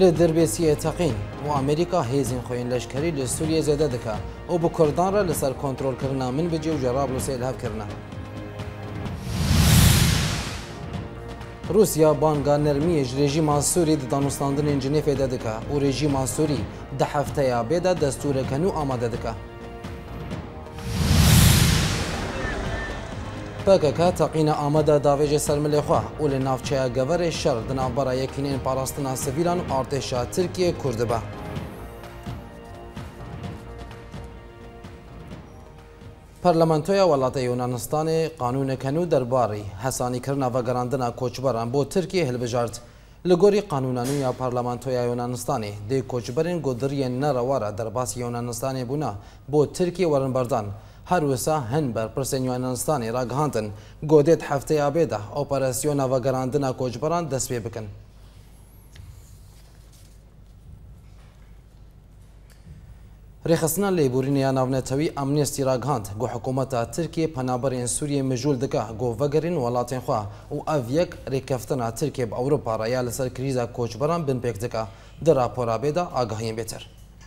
لدربيسية تقين وأمريكا هيزين خوين لشكري لسوريا زيادة دكا وبكردان را لسر كنترول كرنا من بجي وجرابلس إلهاب كرنا. روسيا بانگا نرمیج رژیم سوری دانستاندن جنیف دادکا و رژیم سوری ده هفته یا بیدا دستور کنو آماده دکا. پاکا تقین آماده داویج سرملی خواه و لنافچه گور شر دناف برای یکینین پاراستنا سویلان و ارتشا ترکیه کردبا. پارلمانتویا ولات یونانستان قانون کنو درباری حسانی کرنا و گراندنا کوچبران بو ترکیه هلبجارد لگوری قانونانو یا پارلمانتویا یونانستانی دی کوچبرین گودری نروارا درباس یونانستانی بونا بو ترکیه ورن بردان هر وسا هنبر پرسن یونانستانی را گهاندن گودت هفته آبیده اپراسیون و گراندنا کوچبران دست پی بکن. رخصنا ليبورينيا نافنتوي امنيستي راغاند جو حكومه تركيا بنابرين سوريا مجول دكا جو فغرين ولاتين خوا و افيك ريكفتنا تركيا باوروبا ريال سر كريزا كوچبران بن بيك دكا در راپورا بيدا آگاهين بيتر.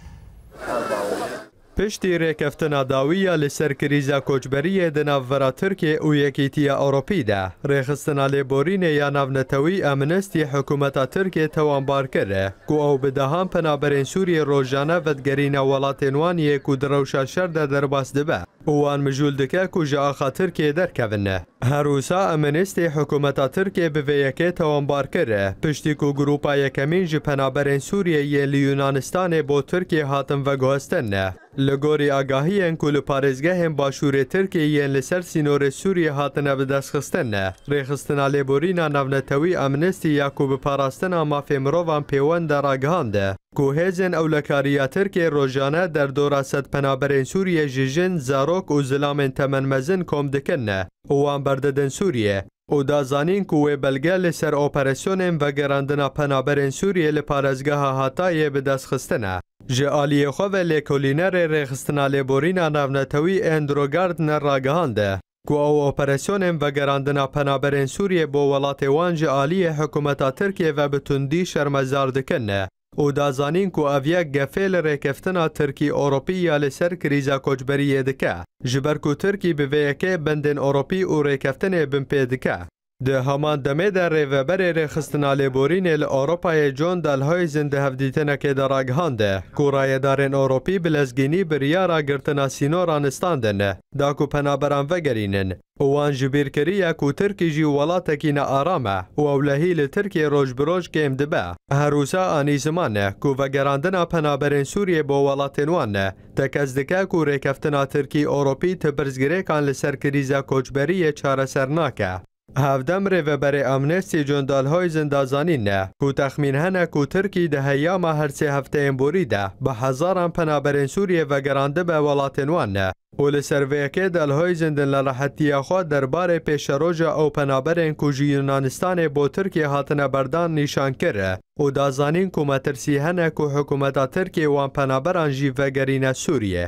پشتی ریکفتنا داویه لسر کریزا کوچبریه دناورا ترکیه و یکیتیا اوروپی ده. ریخستنا لیبورینه یا ناونتوی امنستی حکومتا ترکیه توانبار کرده که او بدهان پنابرین سوریه روزانه ودگرین ولاتینوانیه که دروشا شرده در باس دبه. وان مجول دکه که جا آخا ترکیه در کونه. هروسا امنستی حکومتا ترکیه به ویکه توانبار کرده. پشتی که گروپا یکمین جی پنابرین سوریه یه لیونانستان با ترکیه هاتم و گوستنه. لگوری آگاهی انکول پارزگاه هم باشور ترکیه لسر سینور سوریه هاتنه به دست خستنه. ریخستنا لیبورینا نونتوی امنستی یاکو بپاراستنا مافی مروان پیوان در آگهانده. که هزن اولکاریا ترکیه روزانه در دوراست پنابرین سوریه جیجن زاروک و زلامن تمن مزن کم دکنه. وان برددن سوریه. او دازانین که بلگه لسر اپراسیون و گراندنا پنابرین سوریه لپارزگاه هاتایه به دست خستنه. جالی خواه لیکولینر ریخستنا لیبورینا نونتوی اندروگارد نراگهانده. که او اپراسیون و گراندنا پنابرین سوریه با ولات وان جالی حکومتا ترکیه و بتندی شرمزار دکنه. او دازانین که اویک گفیل ریکفتنا ترکی اوروپی یا لسر کریزا کوچبریه دکه. جبر که ترکی به ویکه بندن اوروپی و ریکفتن بمپی دکه. ده همان دمه در ریوبر ریخستنا لیبورین الاوروپای جون دلهای زنده هفدیتنه که در آگهانده که رایدارن اوروپی بلزگینی بریارا گرتنا سینوران استاندن دا که پنابران وگرینن وان جبیر کریه که ترکی جی ولاتکین آرامه و اولهی لترکی روش بروش کم دبه هروسا آنی زمانه که وگراندنا پنابرین سوریه با ولاتنوانه تکزدکه که ریکفتنا ترکی اوروپی تبرزگره کان لسر کریزا کوچبریه چاره سرناکه. هفدم ریوبر امنستی جندالهای زندازانی نه که تخمین هنه که ترکی ده هیاما هر سه هفته این بوریده به هزاران پنابرین سوریه و گرانده به ولاتنوان نه و لسرویکه دلهای زندن لراحتی خود درباره پیشروجا او پنابرین که یونانستان با ترکی هاتنه بردان نشان کرده و دازانین که مترسی هنه که حکومت ترکی وان پنابران جی و گرین سوریه.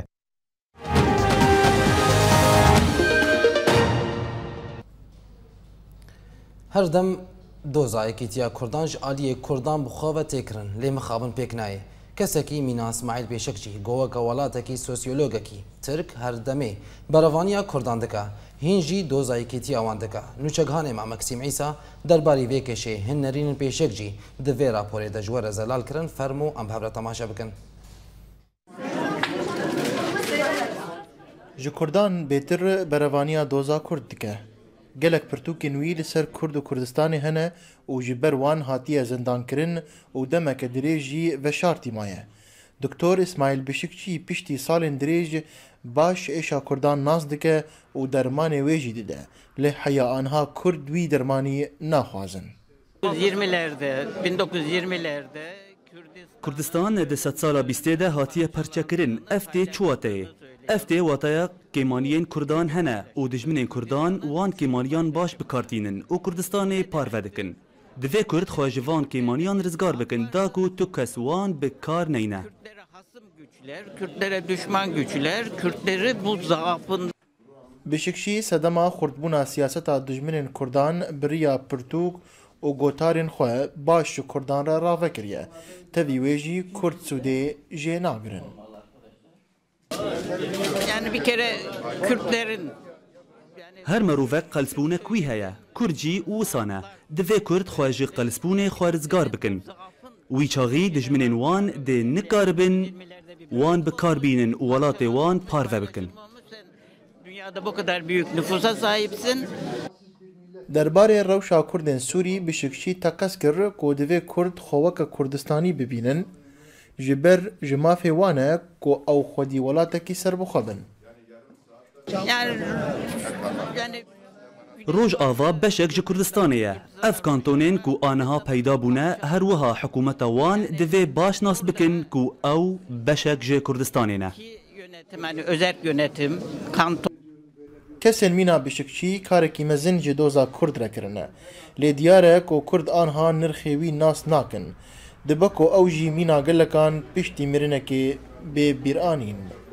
هر دم دوزای کیتیا کردانج علی کردان بخواه تکرن لیم خابن پیکنای کسی کی مینا اسماعیل بیشکچی گوه کوالاته کی سوسیولوگه کی ترک هر دمه بروانیا کردان دکا هنجی دوزای کیتیا وان دکا نوچگهانه ما مکسیم عیسی درباری ویکشه هن نرین بیشکچی دوی راپوری دجور زلال کرن فرمو ام بحبر تماشا بکن. ji Kurdan bêtir berevaniya doza Kurd dike. Gelek pirtûkên wî li ser Kurd û Kurdistanê hene û ji ber wan hatiye zindankirin û demeke dirêj jî veşartî maye. Doktor İsmail Bişikçî piştî salên dirêj baş êşa Kurdan nas dike û dermanê wê jî dide. Lê heya anha Kurd wî dermanî naxwazin. 1920'lerde Kurdistan di sed sala bîstê de hatiye perçekirin. Ev tê çuwateyê. Ev tê wataya kêmaniyên Kurdan hene û dijminên Kurdan wan kêmaniyan baş bikartînin û Kurdistanê parve dikin. Divê Kurd xwe ji van kêmaniyan rizgar bikin da ku tu kes wan bi kar neyne. Kürtlere hasım güçler, Kürtlere düşman güçler, Kürtleri bu zaafın Bişikçî sedema xurtbûna siyaseta dijminên Kurdan biriya pirtûk و گوتارین خواه باش کردان را راوه کریه تاوی ویجی کرد سوده جه ناگرن. Yani bir kere Kürtlerin هر مروفک قلسبونه کوی هیا کرجی و وسانه دوی کرد خواهج قلسبونه خوارزگار بکن وی چاغی دجمنین وان ده نکاربن وان بکار بینن و ولات وان پارو بکن. dünyada bu kadar büyük nüfusa sahipsin. درباره روشا کردن سوری بشکشی تقص کر کو دوی کرد خوک کردستانی ببینن جبر جماف وانه کو او خودی ولاته کی سر بخبن. Yani روج آوا بشک ج کردستانیه اف کانتونین کو آنها پیدا بونه هر وها حکومت وان دوی باش ناس بکن کو او بشک ج کردستانینه. yönetim hani özerk yönetim kanton کسین مینا بشکشی کارکی مزن جدوزا کرد را کرنه لی دیاره کو کرد آنها نرخیوی ناس ناکن دبکو او جی مینا گلکان پشتی مرنه که به بیرانین.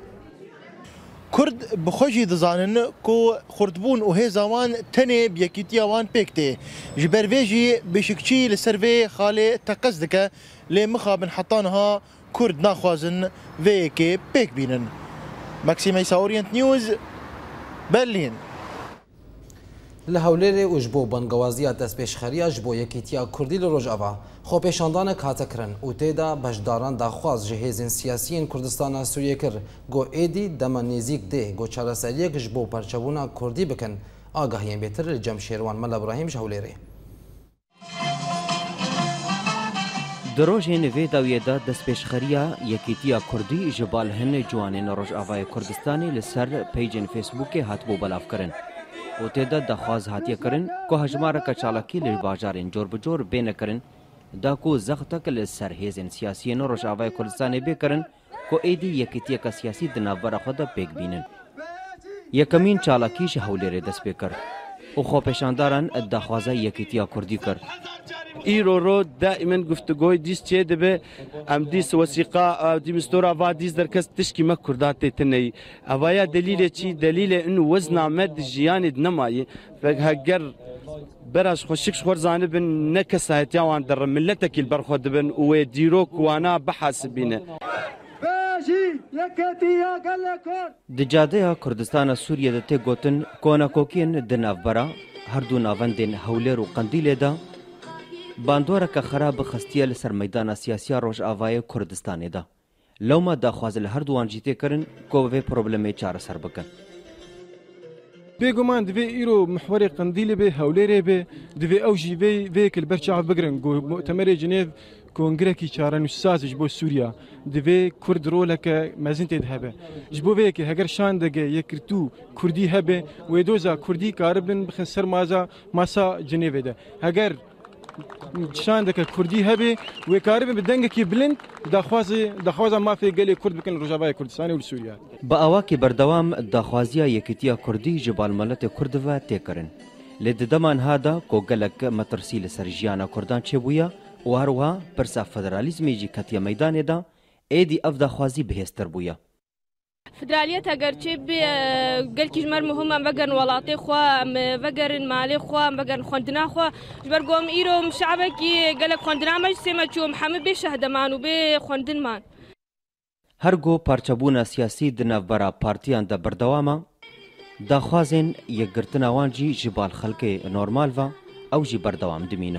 کرد بخوشی دزانن کو خردبون و هزاوان تنه بیکیتیا وان پکته جبر ویجی بشکچی لسروی خاله تقص دکه لی مخابن حطانها کرد ناخوازن وی که پک بینن. ماکسیم ایسا اورینت نیوز برلین. لهولێرێ و ji bo bangewaziya destpêşxeriya ji bo yekîtiya Kurdî li Rojava xwepêşandanek hate kirin û têda beşdaran daxwaz ji hêzên siyasiyên Kurdistana Sûriyê kir got êdî dema nêzik dê got çareseriyek ji bo perçebûna Kurdî bikin. Agahiyên bêtir li cem Şêrwan Mela Ibrahîm ji Hewlêrê. Di rojên vê dawiyê de destpêşxeriya yekîtiya Kurdî ji balhinê ciwanên Rojavayê Kurdistanê li ser pêjên Facebookê hatibû belavkirin. û têde daxwaz hatiye kirin ku hejmareka çalakî li bajarên cor bi cor bê nekirin da ku zextek li ser hêzên siyasiyên Rojavayê Kurdistanê bê kirin ku êdî yekîtiyeka siyasî di navbera xwe de pêk bînin. Yekemîn çalakî ji Hewlêrê dest pê kir û xwepêşandaran daxwaza yekîtiya Kurdî kir. ایرو دائما گفتگوی دیست چه دبه ام دیست وثیقه دی مستورا و دیست در کس تشکی ما کردات تنی اوایا دلیل چی دلیل انه وزن مد جیان نمایی فهگر براش خوشک خور زانبن نکسایت یوان در ملتک البرخود بن و دیروک وانا بحاسبینه د جادهیا کوردستانە سووریە de tê gotin konakokiyên di navbera herdû navendên Hewlêr û Qendîlê de bandoreka xerab xestiye li ser meydana siyasiya Rojavayê Kurdistanê de. Lewma daxwaz li herduwan jî tê kirin ku vê problemê çareser bikin. بێگومان divê îro mihwarê Qendîlê bê Hewlêrê bê divê ew jî vêyekê li ber çav bigirin got Mutemerê Cinêv kongrekî çarenûsaz ji bo Sûriya divê Kurd roleke mezin tê hebe. Ji bo vêyekê heger şandege yekirtû Kurdî hebe wê doza Kurdî karibin bixin ser masa Cinêvê de. Heger şandeke Kurdî hebe wê karibin bi dengekî bilind daxwaza mafê gelê Kurd bikin Rojavayê Kurdistanê û Sûriya. Bi awakê berdewam daxwaziya yekîtiya Kurdî ji balmeletê Kurd ve tê kirin. Lê di deman ha da ku gelek metirsî li ser jiyana Kurdan çêbûye û her wiha pirsa federalîzmê jî ketiye meydanê de êdî ev daxwazî bihêztir bûye. فدرالیت اگرچه به گلکی جمر مهم ام وگرن ولاتی خو ام وگرن مالی خو ام وگرن خواندنا خو جبرگم ایرو شعبه کی گلک خواندنا مجسمه چوم همه به شهدمان و به خواندن مان هر گو پارچبونا سیاسی د نوبره پارتیان د بردوامه داخوازن یګرتنا وان جی جبال خلک نورمال و او جی بردوام دمینه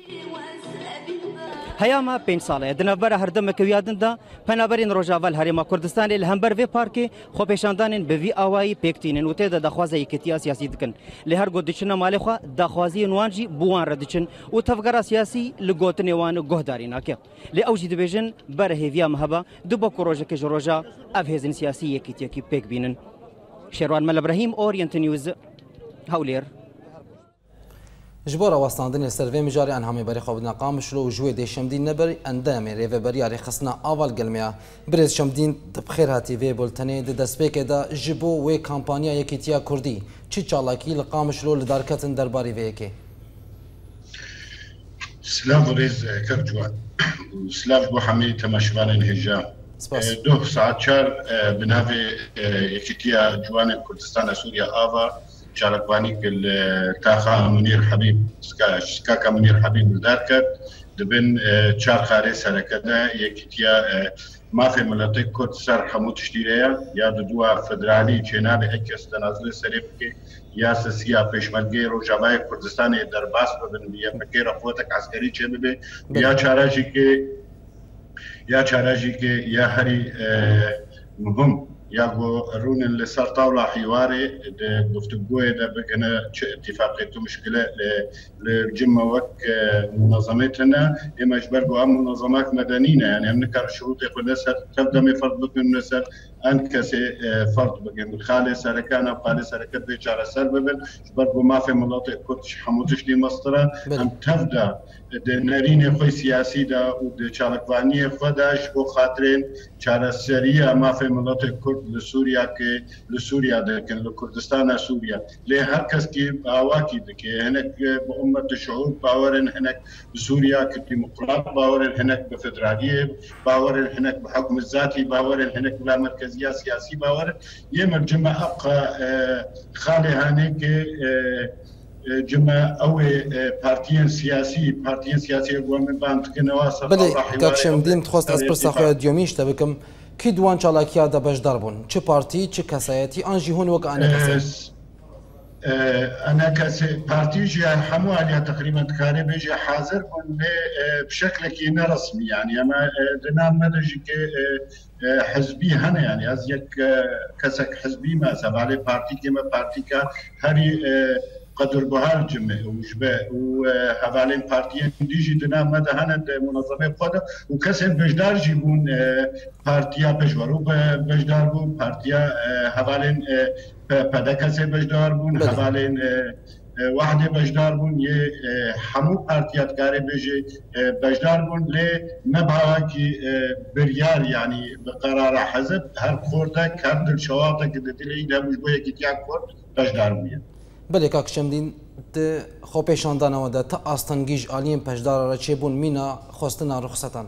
هیاما 5 ساله د نوبره هردم کویادن دا پنابرین روجاوال هریما کردستان ال همبر و پارک خو پېشاندان به وی اوای پکتینن وته د خوازه یکتیا سیاسي دکن له هر گو دچنه مال خو د خوازي نوانجی بوان ردچن او تفګرا سیاسي لګوتنه وان ګهداري ناکه له اوجی دیویژن بر هیویا مهبه د بکروجه کې جروجا افهزن سیاسي یکتیا کی پک بینن شیروان مل ابراهیم اورینت نیوز هولیر جبورا واستاندن سروی مجاری انهامی بری خواب نقام شلو جوی دی شمدین نبری اندامی ریوه بری آری خصنا اول گلمیا برز شمدین تبخیر هاتی وی بولتنی دی دسپیک دا جبو وی کامپانیا یکیتیا کردی چی چالاکی لقام شلو لدارکتن درباری وی یکی سلام ریز کرجوان سلام بو حمی تماشوان الهجام 2 ساعت 4 بناوی یکیتیا جوان کردستان سوریا آوا چالکوانی تاخا منیر حبیب سکاکا منیر حبیب دار کرد دبن چار خاري سركدا يكتيا ما في ملاتي كرد سر حمود تشتيريا يا دوا فدرالي جناب اكس تنازل سريبكي يا سياسيا پشمرگی روجاوای کردستان درباس ببن یا فکر قوتک عسکری چه ببه یا چاراجی که یا هری مهم یا رون لسر طاولة حواري گفتگوی ده بکنه چه اتفاقی تو مشکله لجمع وک منظمتنا اما اجبرگو هم منظمات مدنينه يعني هم نكر شروط يقول نسر تبدأ من فرض بكن نسر انكسي فرض بكن خالي سركانا وخالي سركات بيشار سر ببن اجبرگو ما في مناطق كرتش حمودش دي مصدره هم تبدأ نرين خوي سياسي دا و چالکوانی خودش بو خاطرين چاره سريه ما في مناطق كرد لسوريا كي لسوريا لكن لكردستان سوريا ليه هر کس کی باواکی دكي هناك بأمة الشعوب باورن هناك بسوريا كديمقراط باورن هناك بفدرالية باورن هناك بحكم الذاتي باورن هناك بلا مركزية سياسي باورن يمر جمع أبقى خالي هانيك جمع أو بارتيين سياسي ومن بعد كنواسة بله كاكشم دين تخواست از پرسا خواه دیومیش تبکم کی دوان چالاکیا دا بشدار بون چه پارتی چه کسایتی آنجی هون وک آنه کسی أنا كبارتي جي حمو عليها تقريبا تكاري بيجي حاضر بون بشكل كينا رسمي يعني أما دنا مدجي حزبي هنا يعني أزيك كسك حزبي ما سبالي بارتي كما بارتي كا هري قدر بهار جمع وشبه وهذالين بارتيين ديجي دنا مدى هنا منظمة قادة وكسر بجدار جيبون بارتيا بجوارو بجدار بون بارتيا هذالين پدا کسی بجدار بون هذالين واحدة بجدار بون يه حمو بارتيات كاري بيجي بجدار بون لي نبعوا كي بريار يعني بقرار حزب هر كورتك هر دل شواطك دلي ده مش بويا كي تياك كورت بجدار بون بله کاکشم دین خو پیشاندان و ده تا آستانگیج آلیم پشدار را چه بون مینا خواستنا رخصتان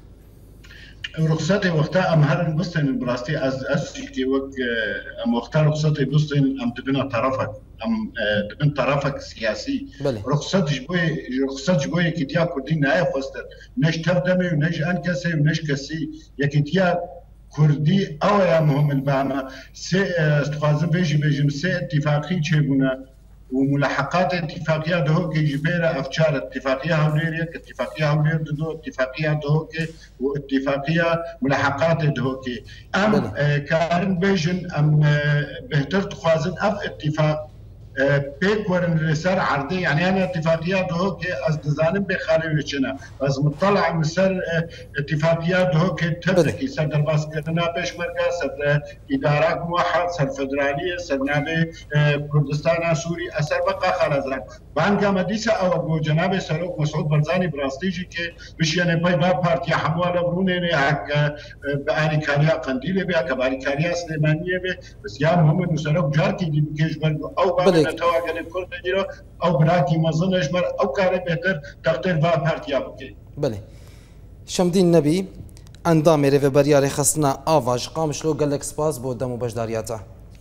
رخصتي وقتها ام هرن بستن براستي از كي وق ام وقتها رخصتي بستن ام تبنا طرفك ام تبن طرفك سياسي رخصت جبوي كتيا كردي ناي خواستن نش تردمي ونش انكسي ونش كسي يكتيا كردي او يا مهم الباما سي استخازم بيجي سي اتفاقي تشيبونا وملاحقات اتفاقيه دهوكي جبيره افشار اتفاقيه هوليريا اتفاقيه هولير دو اتفاقيه دهوكي واتفاقيه ملاحقات دهوكي ام كارن بيجن ام بهتر تخازن اف اتفاق بيكورن لسر عرضي يعني انا اتفاقيات هوك از دزانم بخاري وچنا از مطلع مسر اتفاقيات هوك تبكي سر درباس كنا بشمركا سر ادارات موحد سر فدراليه سر نابي كردستان سوري اثر بقى خرزان بانكا مديسه او جناب سروق مسعود برزاني براستيجي كي مش يعني باي بارتي حموله بروني حق باري كاريا قنديل بها كباري كاريا سليمانيه به بس يا محمد سروق جارتي دي بكيش برضو نتواجد الكل تجرا أو براتي مظنش مر أو كاره بهتر تقدر با بارتيا بكي. بله. شمدين نبي اندام ريف برياري خصنا آواج قامش لو قالك سپاس بو دمو بجدارياته.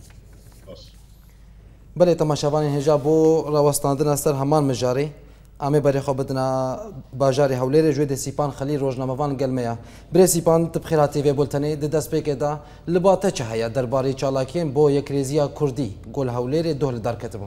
بله تماشاوان هجابو راوستاندن سر همان مجاري. آمي بري خو بدنا باجاري هوليري جويد سيبان خليل روزنامه‌وان گلميا بري سيبان تبخيراتي في بولتني د دست بكدا لباته چهيا درباري چالاكين بو يكريزيا كردي گل هوليري دوه دار كتبو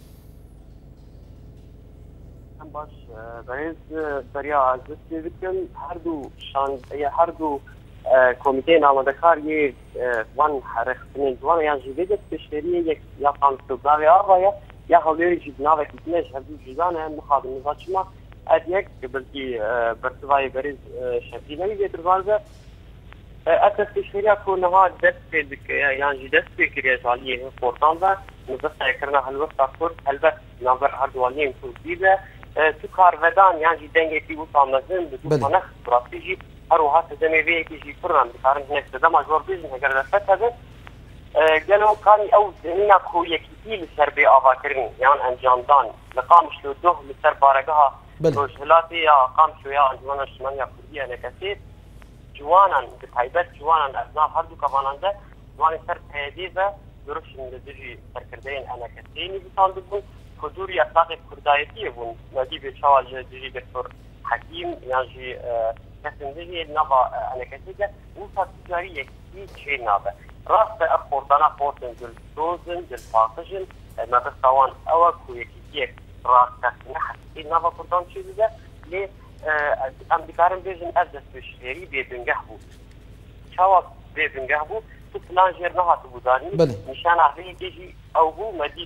باش بريز بريا عزت بكم هر دو کمیته نامادکاری وان حرکتن دوان یا جدید تشریعی یا قانون‌سازی آقای یا حالی جدناوی کتنش هدیه جدانه مخاطب نزاچما ادیک بلکی برتوای بریز شکلی بیت روزه اساس تشریعی کنها دست پیدا یعنی دست پیکری سالی فورتان و مزخرف کردن هلوست اخر البته نظر اردوانی کوبیده تو کارودان یعنی دنگی که بود آمدن به تو منخ استراتژی اروها تزميويه كيجي فرن بقارن هناك تدمج وربيزن هكذا لفت هذا قالوا كان او زمينا كوية كتير سربي آفاكرين يعني انجام دان لقامش لو دوه لسر بارقها روشهلاتي يا قامشو يا انجمان الشمالية كردية نكسير جوانا بتحيبت جوانا ابناء هردو كفانان ده جواني سر تهديفة درشن لدجي سركردين أنا كتيني بتاندبون كدوري أطلاق كردايتي بون نادي بشوال دجي دكتور حكيم يعني كسن دجي نبا أنا كتيجا وصل تجارية كتير شيء نابا راست أخوردنا فورتن دل دوزن دل فاقجن ما بستوان أوك ويكيك راست نحس نبا كردان شيء ده ليه ام دکارم بیشتر از دستشویی بیرونگه بود. شاید بیرونگه بود تو پلان جر نه هاتو بودانی. نشان عقلی دیجی او بو مدید.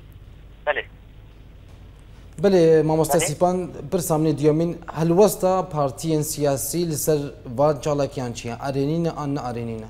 بله مامۆستا سیپان برسامنی دیومین هەلوەستا پارتیên سیاسی لەسەر ڤان چالاکیان چییە؟ ئەرێنینە ئان نە ئەرێنینە؟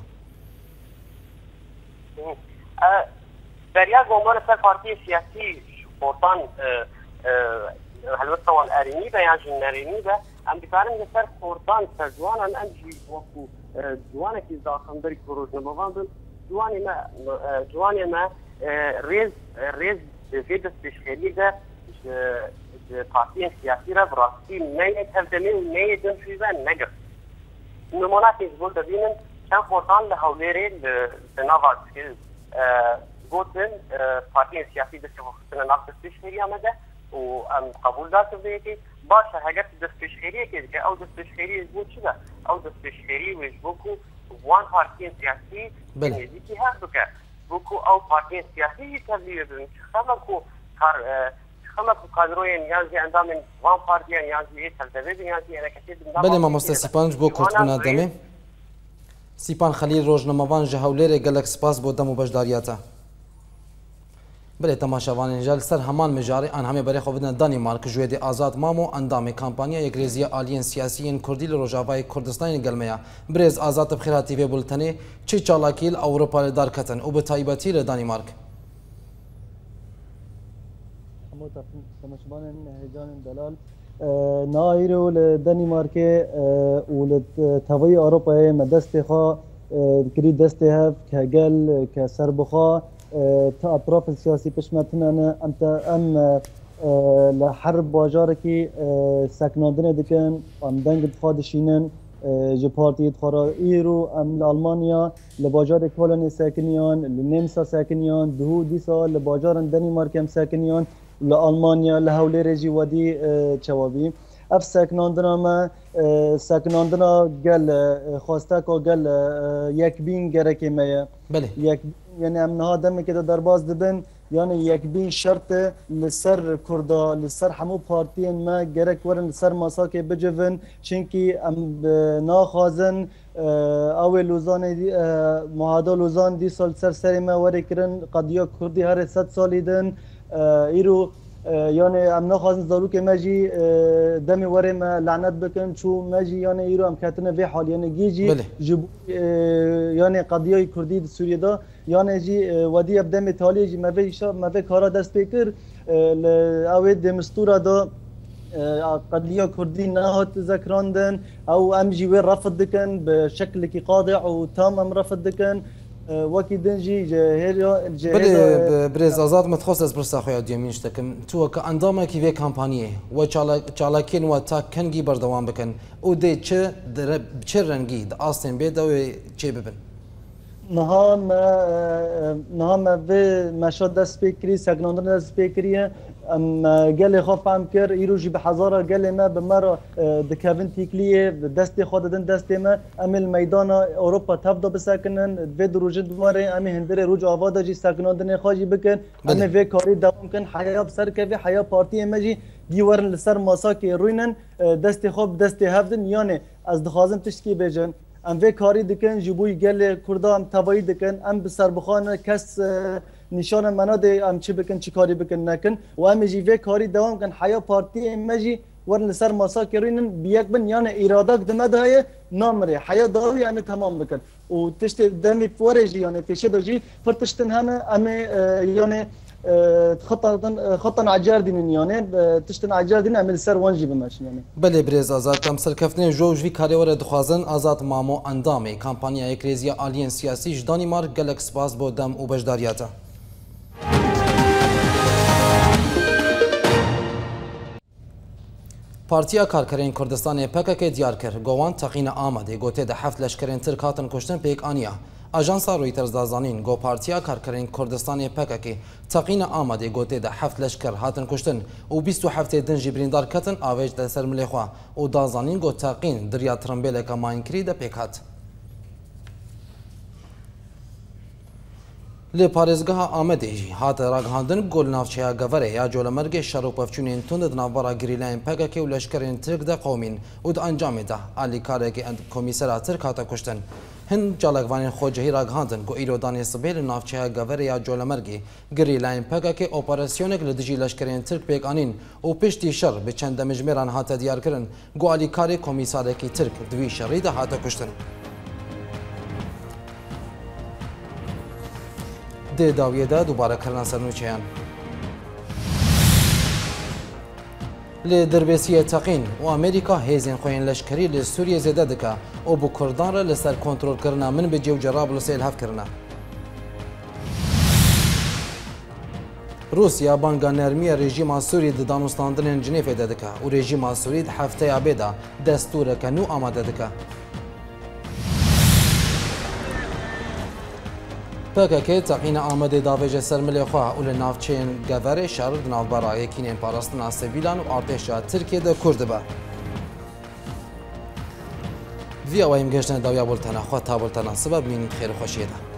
بەریا گۆمانە سەر پارتیە سیاسی خۆتان هەلوەستەوان ئەرێنی بە یان ژن نەرێنی بە ئەم دکارم لەسەر خۆردان سەر جوانان ئەمجی وەکو جوانێکی داخەندەری ڕۆژنەمەوان بن جوانێمە ڕێز بێ دەستپێشخێریدا پارتیên siyasî re rastî neyê tevdemê û neyê dinşîvan negir. Nûmonatê ji bo dibînin çend xortan li Hewlêrê li nava gotin partiyên siyasî destpêxistine nav destpêşxêriya me de û em qebûl datin vê yekê baş e heger destpêşxêriyekê dike ew destpêşxêriyê ji bo çi be? Ew destpêşxêrî wê ji bo ku wan partiyên siyasî nêzîkî her bike bo ku ew partiyên siyasî jî tevlî bibin xema ku خما کادروین یازی اندامن وان پارتیان یازی تلویزیون یازی حرکتی دم بله مامۆستا سیپان بۆ کورتبوونا دەمێ سیپان خەلیل ڕۆژنەمەوان ji Hewlêrê gelek spas بۆ دەم و بەشداریاتە بلێ تەماشاوانên جا لەسەر هەمان مژارê an hemê berê xwe bidin Danîmark ji wê de azad mam û endamê kampanya Yekrêziya Aliyên Siyasiyên Kurdî li Rojavayê Kurdistanê gelmeya birêz azad bi xêra TV bultenê çi çalakî li Ewropa li dar ketin û bi taybetî li Danîmark تماشبان هجان دلال نایرو لدنمارک و لتوی اروپا مدست خا کری دست هف که گل که سربخا تا اطراف سیاسی پشمتنن ام لحرب باجار کی سکناندن دکن ام دنگ خادشینن جو پارتی خارا ایرو ام آلمانیا لباجار کولن ساکنیان لنمسا ساکنیان دهو دیسا لباجار دنمارک هم ساکنیان لآلمانیا لهولێرê jî wedî çewabî ev seknandina me seknandina gel xwasteka gel yekbîn gerekê me ye yani em niha demekê de derbas dibin yani yekbîn şert e li ser Kurda li ser hemû partiyên me gerek werin li ser masakê bicivin çinkî em naxwazin ew ê Lozanê muhada Lozan dîsal ser serê me werê kirin qediya Kurdî herê 100 salî din ایرو یعنی ام نخواهیم زاروک مجی دمی ورم لعنت بکن چو مجی یعنی ایرو ام کتنه وی حال یعنی گیجی جب یعنی قضیه کردی سوریه دا یعنی جی ودی اب دمی تالی جی موی کارا دست بکر اوید دمستورا دا قضیه کردی نهات ذکراندن او ام جی وی رفض دکن به شکل کی قاطع و تام ام رفض دکن وەکی دنجی برێز ئازاد متخۆست ez pirsa xwe ya duyemîn ji dikim tu weke endamekî vê kampaniyê we çalakiyên we ta kengî berdewam bikin û dê çi rengî di astên bê de wê çê bibin niha me vê meşa dest pê kirî seknandina dest pê kiriye em gelê xwe fehm kir îro jî bi hezara gelê me bi me re dikevin tîkliyê destê xwe didin destê me em ê li meydana Ewropa tev da bisekinin vê di rojê duwarê em ê hindirê roj ava da jî seknandinê xwe jî bikin em ê vê karî dewam bikin heya bi ser kevê heya partiyê me jî dî werin li ser masakê rûnin destê xwe bi destê hev din yanê ez dixwazim tiştkî bêjin em vê karî dikin ji bo gelê Kurda em tevayî dikin em bi serbixane kes nîşana me nade em çi bikin çi karî bikin nekin û em ê jî vê karî dewam bikin heya partiyên me jî werin li ser masakê rûnin bi yek bin yani îradak di me de heye namire heya dawî em ê temam bikin û tiştê demê werê jî yani pêşê de jî pir tiştin hene em ê yani خطن عجار دینن یعنی تشتن عجار دین عمل سر وانجی بمشن یعنی بله برێز ئازاد تام سەرکەفتنê جۆ ژوی کارێوەرە دixwazin ئازاد مامۆ ئەندامê kampanya Yekrêziya Aliyên Siyasî ji Danîmark gelek spas بۆ dem û beşdariyata Partiya Karkerên Kurdistanê PKK diyar kir gowan teqîna Amedê gotê de heft leşkerên Tirk hatin kuştin pêk aniya آژانسا رویترز دازانین گو پارتیا کارکرین کردستان PKK تقین آماده گوته ده 7 لشکر هاتن کشتن و 27 دنجی بریندار کتن آویج ده سر ملیخوا و دازانین گو تقین دریا ترمبیل که ماینکری ده پیکات. لی پارێزگەها ئامەدێژی هاتە ڕاگەهاندن گۆل ناوچەیە گەڤەرە یا جۆلەمەرگێ شەڕ و پەفچوونێن توندا ناوبەڕا گریلایەن PKK و لەشکرێن ترک دە قەومین و دە ئەنجامێدا ئالیکارێکی کۆمیسەرا ترک هاتە کوشتن. هەند جاڵێکوانێن خۆجەهی ڕاگەهاندن گۆ ئیرۆدانێ سبێ لە ناوچەیە گەڤەرە یا جۆلەمەرگی گریلایەن PKK ئۆپەراسیۆنێک لە دژی لەشکرێن ترک پێکانین و پشتی شەڕ بە چەندە مژمێران هاتە دیارکردن گۆ ئالیکارێک کۆمیسارێکی ترک دوی شەڕیدا هاتە کوشتن. ده داویەدا دووبارەکردنا سەرنووچەیان. لێ دەربێسیە تەقین و ئەمریکا هێزین خۆیان لەشکری لە سووریە زێدە دکە و بۆ کوردانرە لەسەر کۆنترۆلکردنا من بەجێ و جەڕاب لە سێل هەفکردنا. رووسیا بانگا نەرمیە ڕێژیما سووری ددانوستاندنên Jinêfê dike û rêjîma Sûrî di hefteya bêda destûreke nû amade dike. PKK تقین آمده داویج سرملی خواه و لنافچین گذر شهر نافبرا یکینین پاراستنا سیویلان و ارتشا ترکیه ده کرد با. وی اویم گشتن داویا بولتنا خواه تا بولتنا سبب مین خیر خوشیده.